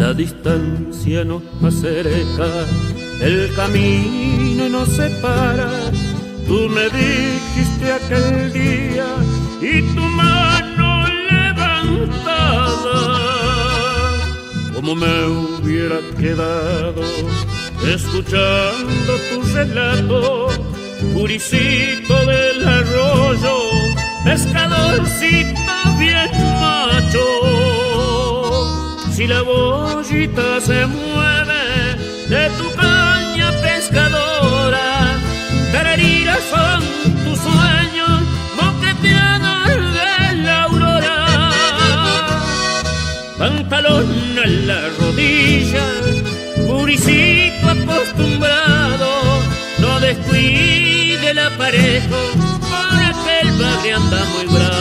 La distancia nos acerca, el camino nos separa. Tú me dijiste aquel día y tu mano levantada, como me hubiera quedado escuchando tu relato. Puricito del arroyo, pescadorcito bien macho. Si la bollita se mueve de tu caña pescadora, tarariras son tus sueños moqueteados de la aurora. Pantalón a la rodilla, puricito acostumbrado, no descuide el aparejo, porque el bagre anda muy bravo.